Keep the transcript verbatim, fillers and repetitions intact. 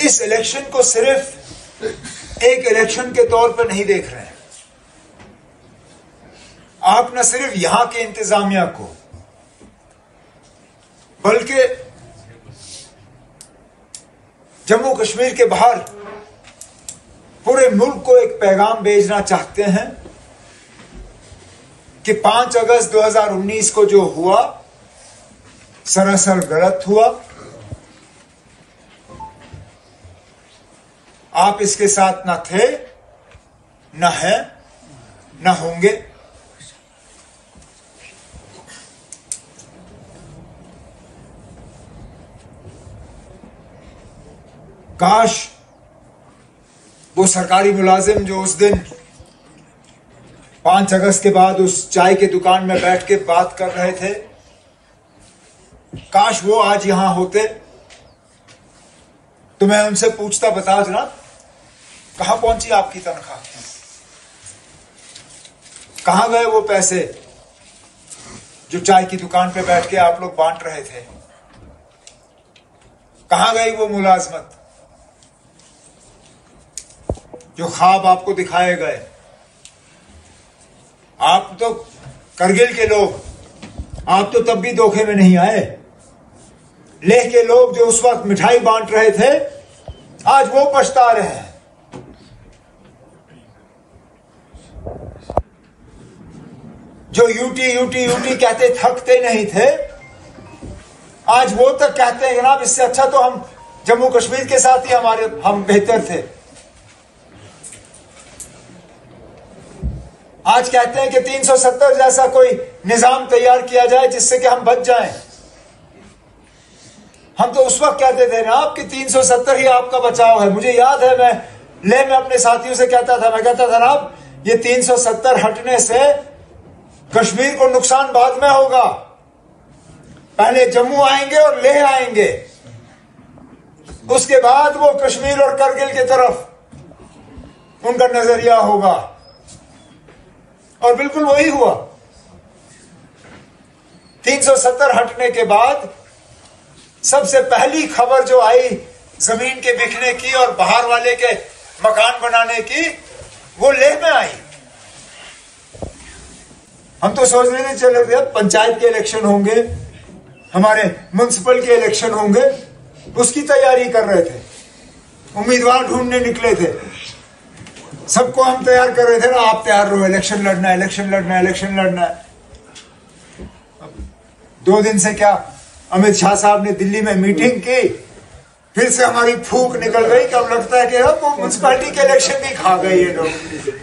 इस इलेक्शन को सिर्फ एक इलेक्शन के तौर पर नहीं देख रहे हैं। आप न सिर्फ यहां के इंतजामिया को, बल्कि जम्मू कश्मीर के बाहर पूरे मुल्क को एक पैगाम भेजना चाहते हैं कि पांच अगस्त दो हज़ार उन्नीस को जो हुआ सरासर गलत हुआ। आप इसके साथ न थे, न हैं, न होंगे। काश वो सरकारी मुलाजिम जो उस दिन पांच अगस्त के बाद उस चाय की दुकान में बैठ के बात कर रहे थे, काश वो आज यहां होते तो मैं उनसे पूछता, बताओ जनाब कहां पहुंची आपकी तनख्वाह, कहां गए वो पैसे जो चाय की दुकान पे बैठ के आप लोग बांट रहे थे, कहां गई वो मुलाजमत जो ख्वाब आपको दिखाए गए। आप तो करगिल के लोग, आप तो तब भी धोखे में नहीं आए। लेह के लोग जो उस वक्त मिठाई बांट रहे थे, आज वो पछता रहे हैं। जो यूटी यूटी यूटी कहते थकते नहीं थे, आज वो तक कहते हैं जनाब इससे अच्छा तो हम जम्मू कश्मीर के साथ ही हमारे हम बेहतर थे। आज कहते हैं कि तीन सौ सत्तर जैसा कोई निजाम तैयार किया जाए जिससे कि हम बच जाएं। हम तो उस वक्त कहते थे ना आपकी तीन सौ सत्तर ही आपका बचाव है। मुझे याद है, मैं ले में अपने साथियों से कहता था, मैं कहता था ना आप ये तीन सौ सत्तर हटने से कश्मीर को नुकसान बाद में होगा। पहले जम्मू आएंगे और लेह आएंगे, उसके बाद वो कश्मीर और करगिल की तरफ उनका नजरिया होगा। और बिल्कुल वही हुआ। तीन सौ सत्तर हटने के बाद सबसे पहली खबर जो आई जमीन के बिकने की और बाहर वाले के मकान बनाने की, वो लेह में आई। हम तो सोच रहे थे चले थे पंचायत के इलेक्शन होंगे, हमारे म्युनिसिपल के इलेक्शन होंगे, उसकी तैयारी कर रहे थे, उम्मीदवार ढूंढने निकले थे। सबको हम तैयार कर रहे थे ना, आप तैयार रहो, इलेक्शन लड़ना है, इलेक्शन लड़ना है, इलेक्शन लड़ना है। दो दिन से क्या अमित शाह साहब ने दिल्ली में मीटिंग की, फिर से हमारी फूक निकल गई कि अब लगता है कि अब वो म्युनिसिपैलिटी के इलेक्शन भी खा गए ये लोग।